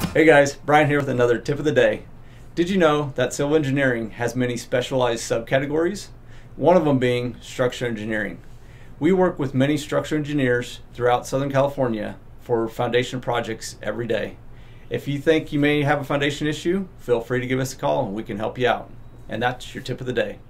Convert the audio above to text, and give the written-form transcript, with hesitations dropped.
Hey guys, Brian here with another tip of the day. Did you know that civil engineering has many specialized subcategories? One of them being structural engineering. We work with many structural engineers throughout Southern California for foundation projects every day. If you think you may have a foundation issue, feel free to give us a call and we can help you out. And that's your tip of the day.